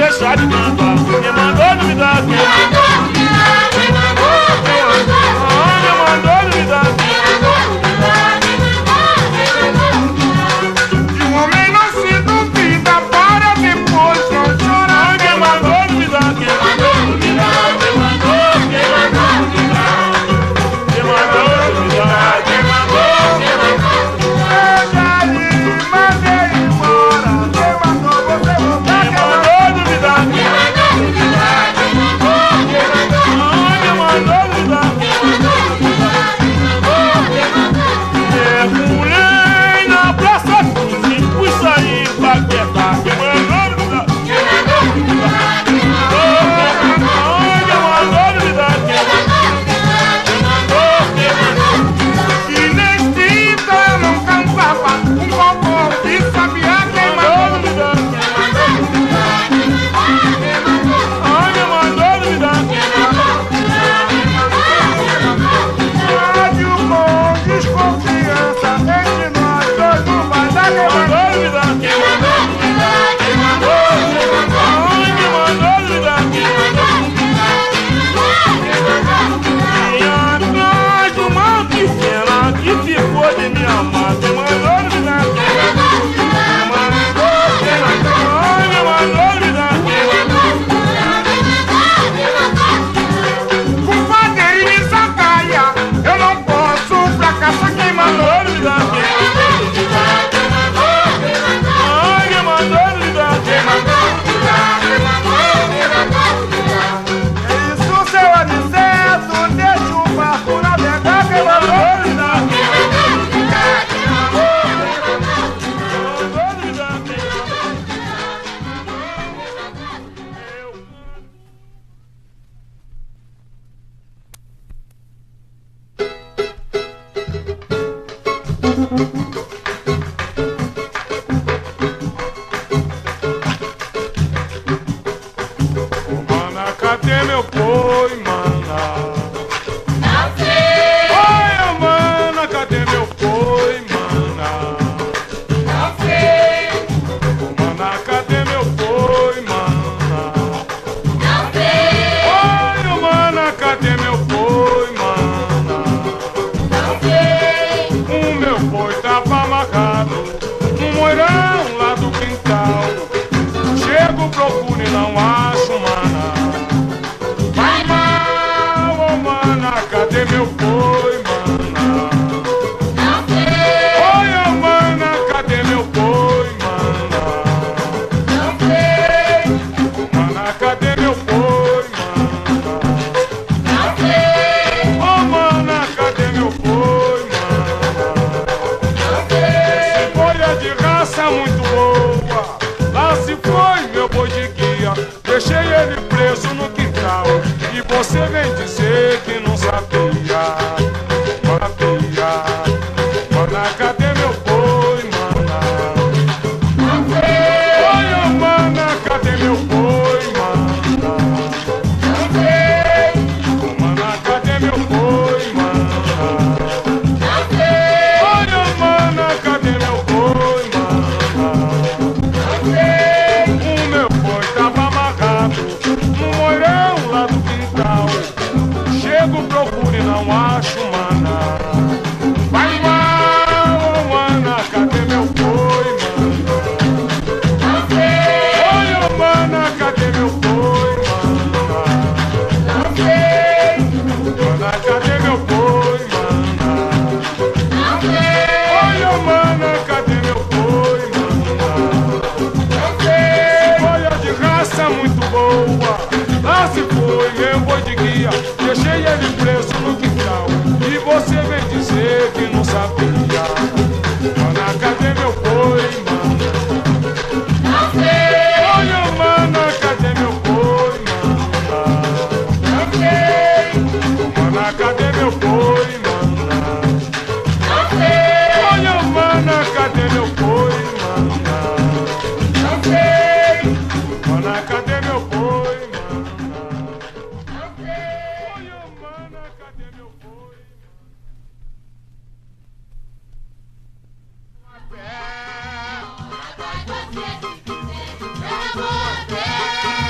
deixar de cantar. Quem mandou duvidar? Quem mandou duvidar? Quem mandou? Quem mandou? Quem mandou duvidar? Quem mandou duvidar? Quem mandou? De um homem não se duvida, para depois não chorar. Quem mandou duvidar? Quem mandou duvidar? Quem mandou? Quem mandou duvidar? Quem mandou duvidar? Quem mandou? Quem mandou? Eu já lhe mandei embora. Quem mandou você voltar? Quem mandou duvidar? Quem mandou duvidar? Quem mandou? Quem mandou? Quem mandou duvidar? Quem mandou duvidar? Quem mandou? Mergulhei na praça e fui sair pra quietar. Quem mandou duvidar? Quem mandou duvidar? Quem mandou? Quem mandou duvidar? Quem mandou? Quem mandou? E neste ida eu não cantava um cocô de sabiá. Quem mandou? duvidar? Quem mandou duvidar? Quem mandou duvidar? Rádio com desconfiança entre nós dois não vai dar. Quem mandou? Quem mandou duvidar? Quem mandou? Quem mandou duvidar? Quem mandou duvidar? E atrás de uma pequena que ficou de me amar. Quem mandou duvidar? Quem mandou duvidar? Quem mandou? Quem mandou duvidar? Quem mandou? Compadre me sacaia, eu não posso fracassar. Quem mandou? Mandou duvidar? Quem mandou duvidar? Quem mandou? Quem mandou duvidar? Quem mandou duvidar? Quem É isso, seu Aniceto, deixa o barco navegar. Quem mandou? duvidar? Quem mandou duvidar? Quem mandou duvidar? Quem Mana, cadê meu boi, mana? Oi, ô, mana, cadê meu boi, mana? Ô, mana, cadê meu boi, mana? Oi, ô, mana, cadê meu boi, mana? O meu boi tava amarrado no moirão lá do quintal. Chego, procuro e não acho, mana. Vai mal, ô, mana, cadê meu boi, mana? Oi, ô, mana, cadê meu boi, mana? Ô, mana, cadê meu boi, mana? Ô, mana, cadê meu boi, mana? Esse boi é de raça muito boa. Lá se foi meu boi de guia. Deixei ele preso no quintal. E você vem dizer que não sabia. Sabia. Mana, cadê meu boi, mana? Oi, ô, mana, cadê meu boi, mana? Ô, mana, cadê meu boi, mana? Oi, ô, mana, cadê meu boi, mana? O meu boi tava amarrado no moirão lá do quintal. Chego, procuro e não acho, mana. Vai mal, ô, mana, cadê meu boi, mana? Oi, ô, mana, cadê meu boi, mana? Mana, cadê meu boi, mana? Oi, ô, mana, cadê meu boi, mana? Boi é de raça muito boa. Lá se foi meu boi de guia. Deixei ele preso no quintal. E você vem dizer que não sabia. Mana, cadê meu boi, mana? Oi, ô, mana, cadê meu boi, mana? Mana, cadê meu boi, mana? Oi, ô, mana, cadê meu boi, mana? Mana, cadê meu boi, mana? Oi, ô, mana, cadê meu boi? Eu vou até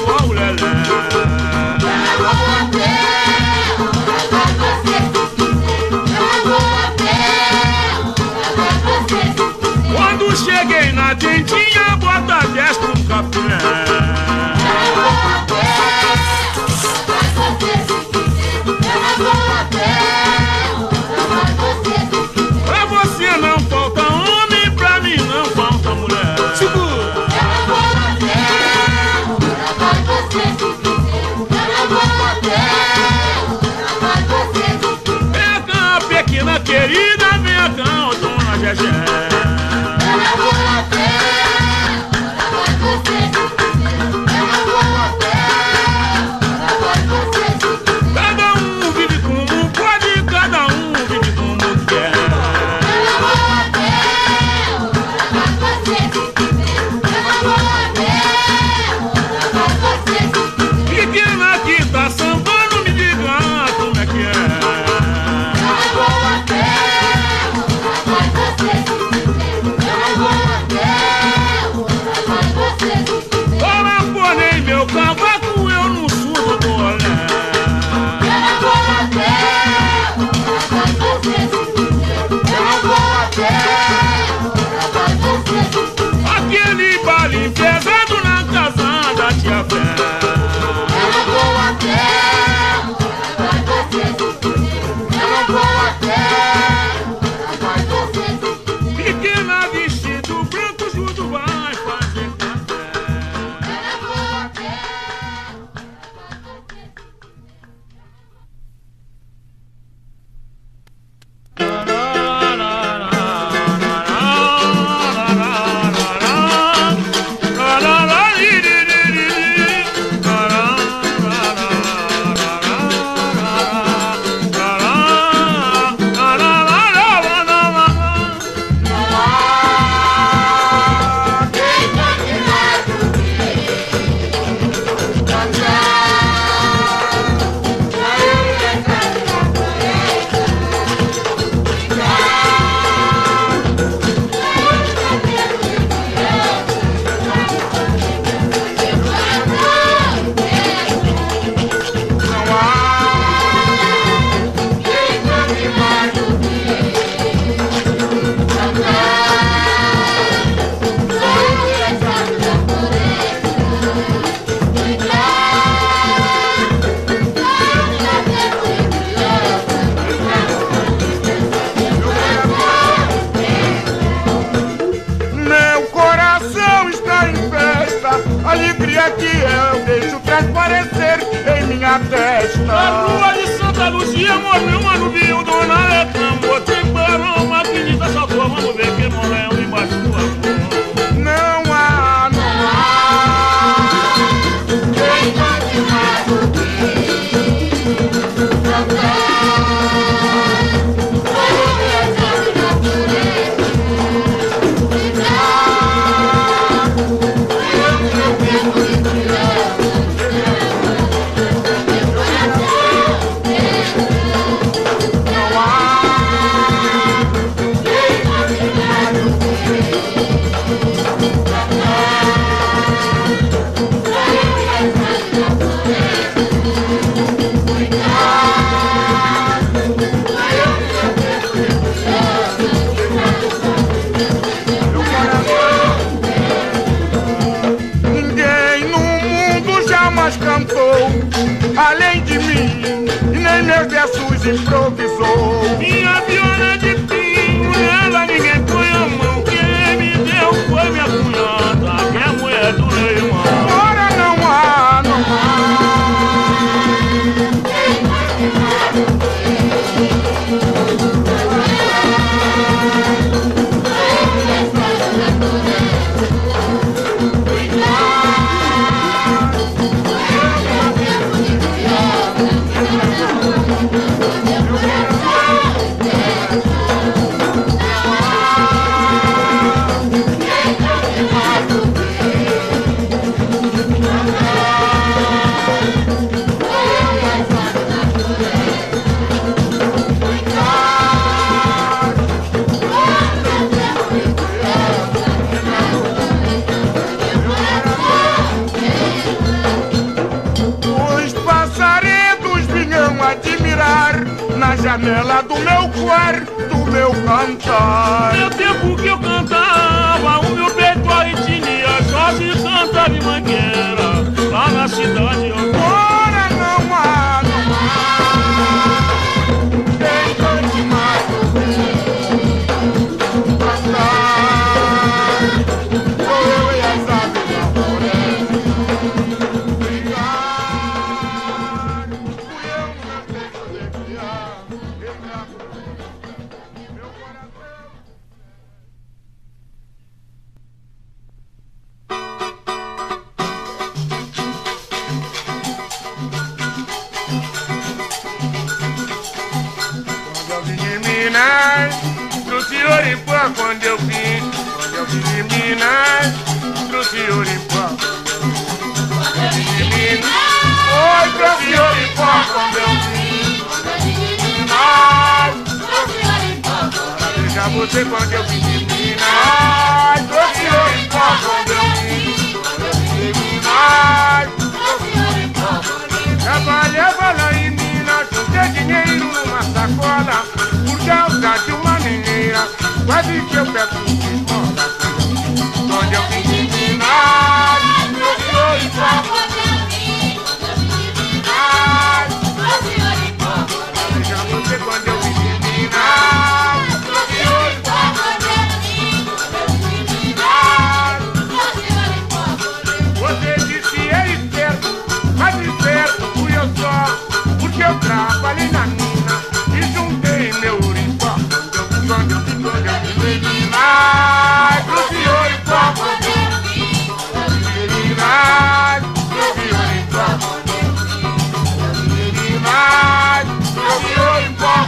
ó, lelé. Quando cheguei na tentinha, bota 10 com capilé. Pra você não falta homem, pra mim não falta mulher. Vem cá, pequena querida, vem cá, dona Gegé. Cada um vive como pode, cada um vive como quer. Pequena que tá sambando, me diga como é que é. Olha, porém, meu cavaco, eu não subo do olé. Aquele baile pesado na casa da tia Fé. Pequena vestido branco, junto vai fazer café. Alegria que eu deixo transparecer em minha testa. Na rua de Santa Luzia morreu uma nuvem, dona Letã, botei para uma quinita, só vamos ver que morreu embaixo do amor. Não há, não há quem cante mais do que cantar. Além de mim, e nem meus versos improvisou. Minha viola de pinho, ela ninguém põe a mão. Quem me deu foi minha cunhada, que é a mulher do meu irmão. Agora não há, não há. pela janela do meu quarto, meu cantar. Meu tempo que eu cantava, o meu peito arretinha, só se cantava em Mangueira, lá na cidade. Agora não há, quem cante mais cantar. Sou eu e as aves da floresta. Obrigado. Fui eu no meu peito de criar, eu trago meu coração. Trouxe Oripó quando eu vim de Minas, trouxe Oripó. Oi, trouxe Oripó quando eu vim de Minas, trouxe Oripó. Veja você quando eu vim de Minas, trouxe Oripó quando eu vim de Minas, trouxe Oripó. Trabalhava lá em Minas, juntei dinheiro numa sacola, por causa de uma mineira, quase que eu peço de esmola. Quando eu vim de Minas, trouxe Oripó. Veja você quando eu vim de Minas, trouxe Oripó. Você disse é esperto, mas esperto fui eu só, porque eu trabalhei na mina e juntei meu Oripó. Quando eu vim de Minas, trouxe Oripó. Minas, trouxe Oripó. Minas, trouxe Oripó.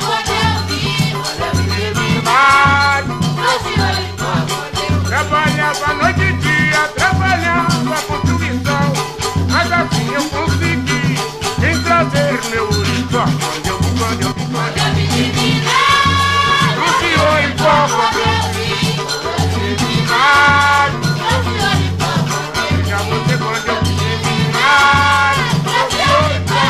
Minas, trabalhava noite e dia, trabalhava com tuição, mas assim eu consegui em trazer meu Oripó. Quando eu vim de Minas, trouxe Oripó. Veja você quando eu vim de Minas, trouxe Oripó.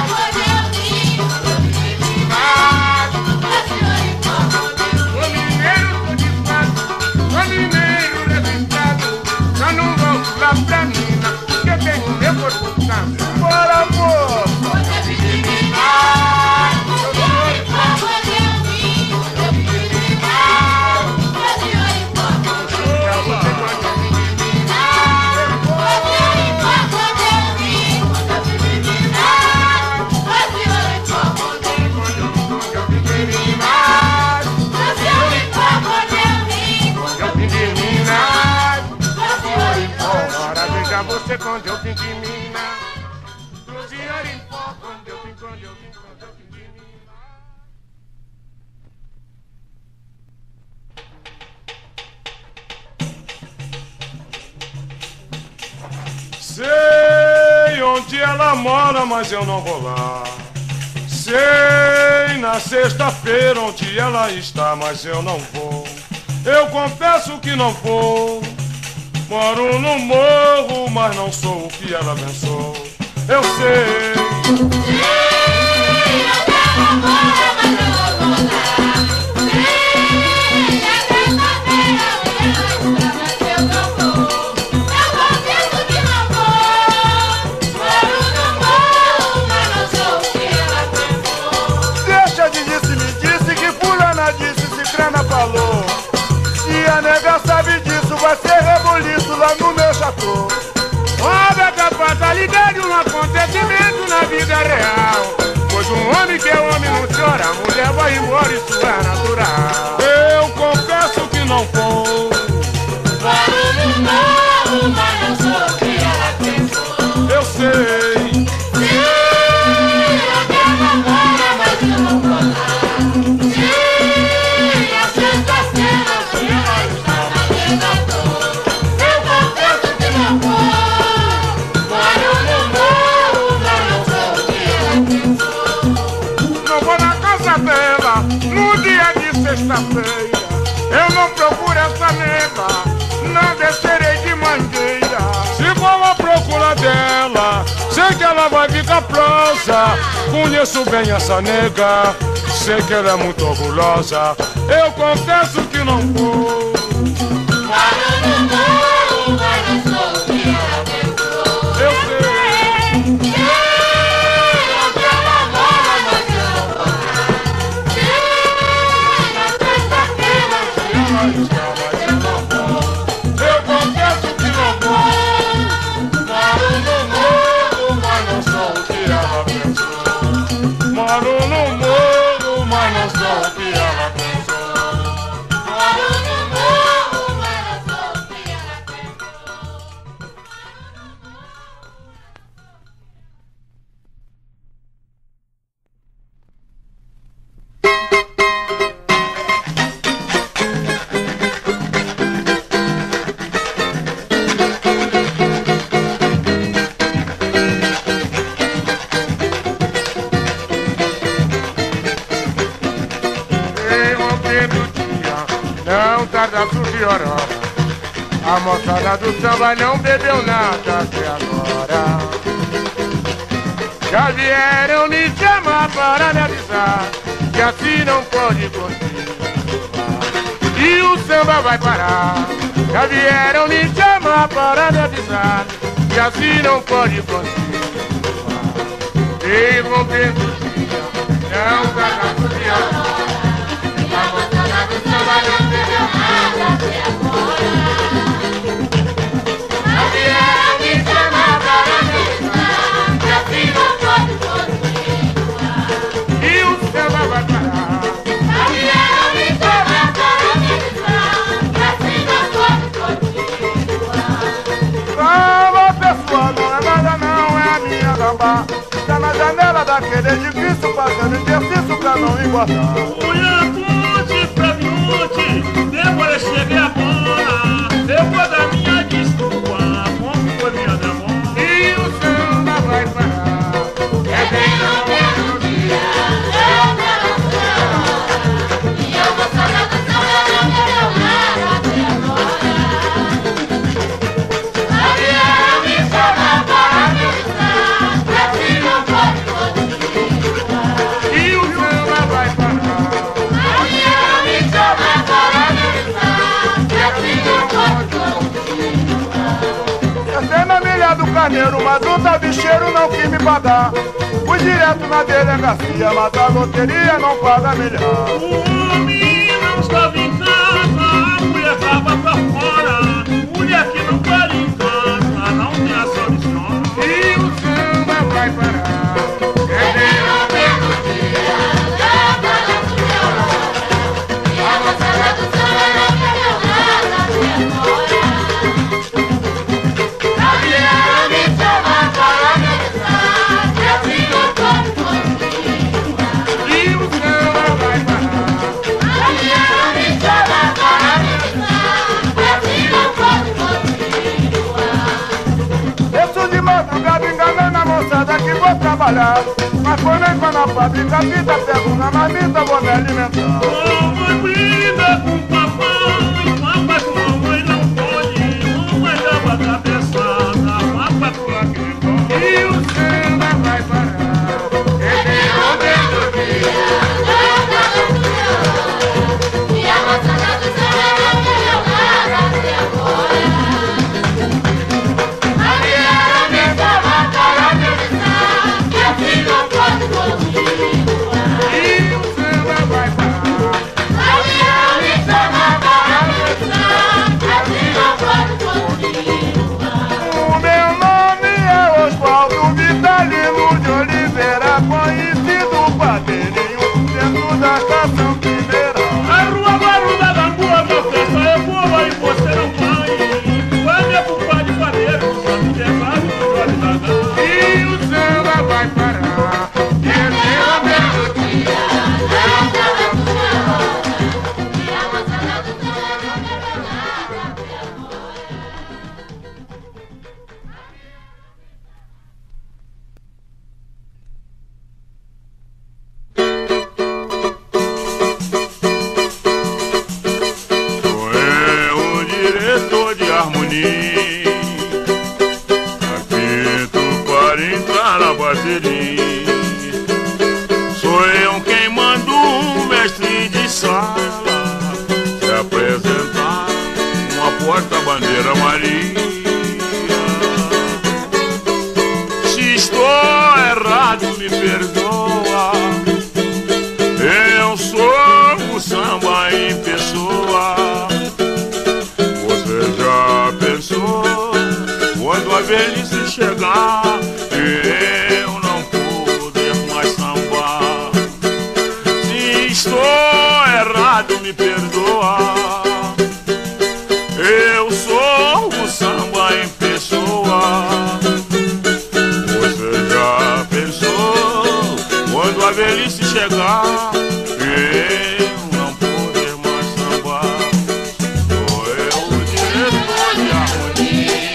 Sou mineiro, sou de fato, sou mineiro registrado, só não volto lá pra mina, porque tenho meu corpo santo. Bora, moço! Quando eu vim de Minas, trouxe Oripó. Você quando eu vim de Minas, trouxe Oripó. Quando eu vim de Minas. Sei onde ela mora, mas eu não vou lá. Sei na sexta-feira onde ela está, mas eu não vou. Eu confesso que não vou. Moro no morro, mas não sou o que ela pensou. Eu sei. Sei onde ela mora, mas eu não vou lá. Sei na sexta-feira onde ela está, mas eu não vou. Eu confesso que não vou. Moro no morro, mas não sou o que ela pensou. Deixa de disse-me disse que fulana disse, cicrana falou. Se a nega sabe disso, vai ser reboliço lá no meu chateau. Olha, capaz, tá ligado um acontecimento na vida real. Pois um homem que é homem não chora, a mulher vai embora, isso é natural. Eu confesso que não vou. Moro no morro, mas não sou o que ela pensou. Eu sei. Sei onde ela mora, mas eu não vou lá. Sei na sexta-feira onde ela está, mas eu não vou. Eu confesso que não vou. Moro no morro, mas não sou o que ela pensou. Não vou na casa dela no dia de sexta-feira. Eu não procuro essa nega, não descerei de Mangueira. Se for à procura dela, sei que ela vai ficar prosa. Conheço bem essa nega, Sei que ela é muito orgulhosa, eu confesso que não vou. Moro no morro, mas não sou o que ela pensou. Eu sei. A moçada do samba não bebeu nada até agora. Já vieram me chamar para me avisar que assim não pode continuar e o samba vai parar. Já vieram me chamar para me avisar que assim não pode continuar. Interrompendo o dia, não tá na sua. A moçada do samba não bebeu nada até agora. Tá na janela daquele edifício fazendo exercício pra não engordar. Mulher, pra minute, depois cheguei agora. Depois da minha desculpa, como foi minha demora. E o samba vai parar. É bem no mesmo dia, eu quero a sua hora. E eu vou sair do samba, não quero nada até agora. A Vieira me chama para me avisar que assim não pode continuar. E o samba vai parar. A Vieira me chama para me avisar que assim não pode continuar. Até na milha do carneiro, mas o tabicheiro não quis me pagar. Fui direto na delegacia, mas a loteria não paga milhar. O homem não estava em casa, a mulher estava pra fora. Mulher que não para em casa, não tem a solução. E o samba vai parar. É bem no mesmo dia, eu quero a sua hora. E a moçada do samba não quero nada até agora. A Vieira me chama para me avisar que assim não pode continuar. E o samba vai parar. A Vieira me chama para me avisar que assim não pode continuar. Desço de madrugada enganando a moçada que vou trabalhar. Mas quando eu entro na fábrica, a vida pego na marmita, vou me alimentar. Mamãe briga com papai, papai com mamãe não pode. Mamãe dava a cabeçada, papai com a que pode. E o samba vai parar. É bem no mesmo dia, eu quero a sua hora. E a moçada do samba não quero nada até agora. A Vieira me chama para me avisar que assim não pode continuar. E o samba vai parar. A Vieira me chama para me avisar que assim não pode continuar. O meu nome é Oswaldo Vitalino de Oliveira, conhecido padeirinho dentro da estação Primeira. A rua barulha da rua, meu filho, é boa e você não vai. Vai me ocupar de padeiro, só me levar no olho da gana. E o samba vai parar. E É esse bem é no o meu mesmo dia, eu quero a sua hora. E a moçada do samba não quero nada até agora. Sou eu o diretor de harmonia, apito para entrar na bateria. Sou eu quem mando bandeira Maria. Se estou errado, me perdoa. Eu sou o samba em pessoa. Você já pensou quando a velhice chegar e eu não poder mais sambar? Se estou errado, me perdoa. Eu sou o samba em pessoa. Você já pensou quando a velhice chegar e eu não poder mais sambar? Sou eu o diretor de harmonia.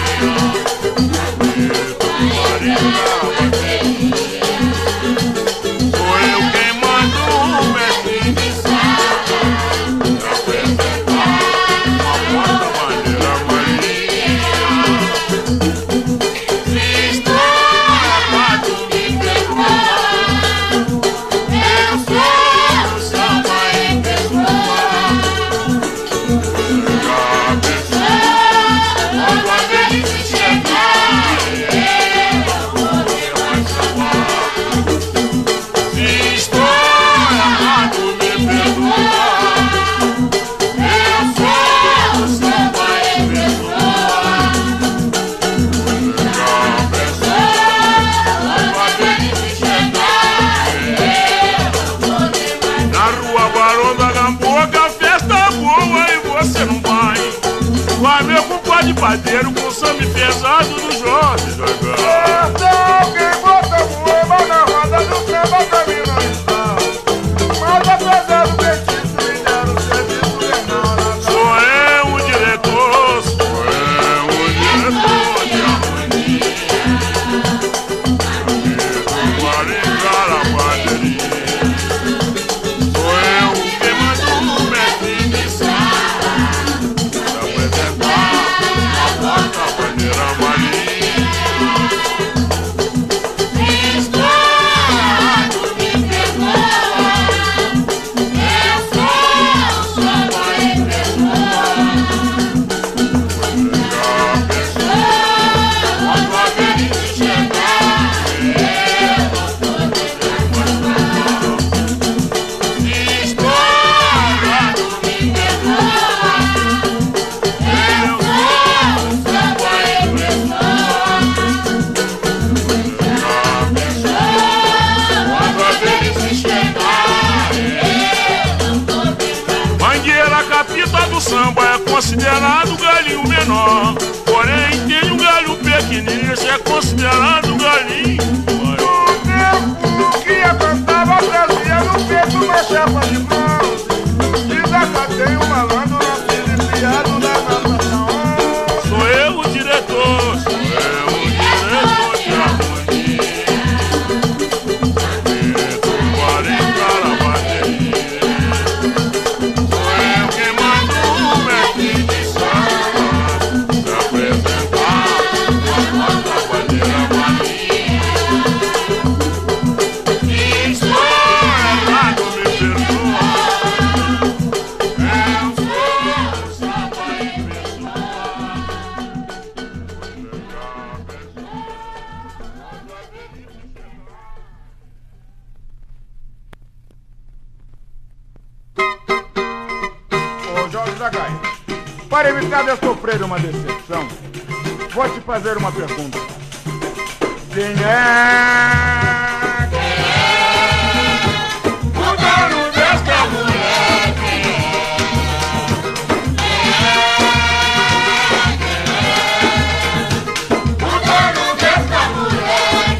Sou eu quem manda o mestre de sala pra apresentar a porta-bandeira Maria. Se estou errado, me perdoa. Eu sou o samba em pessoa. Já pensou quando a velhice chegar e eu não poder mais sambar? Se estou errado, me perdoa. Eu sou o samba em pessoa. Já pensou quando a velhice chegar e eu não poder mais? Na rua Barão da Gamboa, festa boa e você não vai. Vai meu compadre padeiro com samba pesado do Jorge Dragão. Quem bota voa na roda do samba caminho não está. Mas apesar do petiço, me deram serviço legal. Sou eu o diretor, sou eu o diretor de harmonia. Para entrar a bateria. Sou eu quem manda o mestre de sala pra apresentar a porta-bandeira Maria. Estou errado, me perdoa. Eu sou o samba em pessoa. Já pensou quando a velhice chegar e eu não poder mais sambar? Se estou errado, me perdoa. Eu sou o samba em pessoa. Já pensou quando a velhice chegar e eu não poder mais? Mangueira, capita do samba, é considerado galinho menor. Porém tem um galho pequenininho, esse é considerado galinho maior. O tempo que eu cantava trazia no peito uma chapa de bronze. Desacatei um malandro na filipiado da natação. Sou eu o diretor, sou eu o diretor de harmonia. Diretor para entrar a bateria. Sou eu quem mando o mestre de samba pra apresentar a porta-bandeira Maria. Estou errado, me perdoa. Eu sou o samba em pessoa. Ô Jorge Dragaia, para evitar de sofrer uma decepção, vou te fazer uma pergunta. Quem é? O dono desta mulher, o dono desta mulher,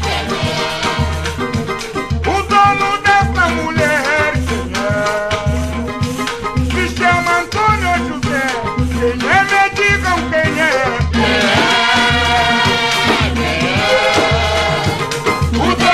O dono dessa mulher, quem é? Se chama Antônio José. Quem é? Me digam quem é. o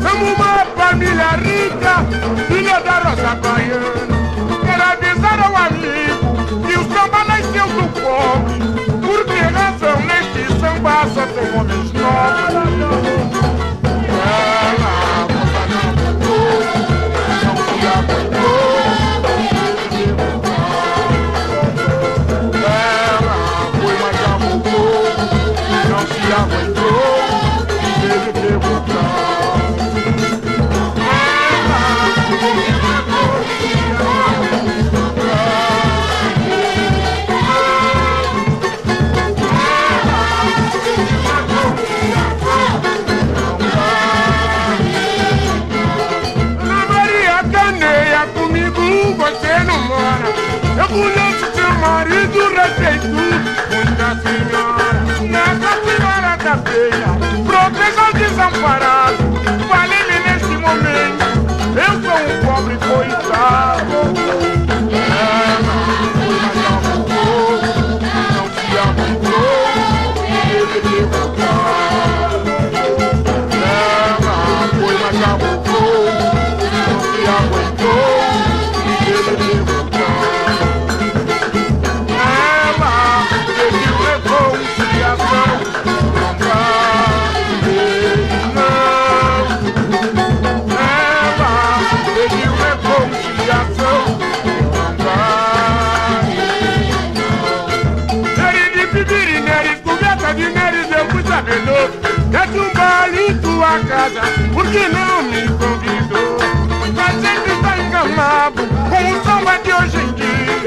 Amo uma família rica, filha da Rosa Baiana. Quero avisar ao amigo que o samba nasceu do pobre. Por que razão neste samba só tem homens nobres? Ela, moça, não se aguentou. Ela foi, mas já voltou. Não se aguentou, teve que voltar. Você não mora. Eu conheço seu marido, respeito muita senhora. Nessa senhora da feia, proteja desamparado. Fale-me neste momento, eu sou um pobre coitado. Ela foi, mas já voltou. Não se aguentou, teve que voltar. Ela foi, mas já voltou. Não se aguentou. Ela pediu reconciliação, não vai, não. Ela pediu reconciliação, não vai, não. Neri de pibiri, neri coberta de neri, eu fui sabedor. Desce um baile em tua casa, por que não me convidou? Mas sempre tá enganado com o samba de hoje em dia.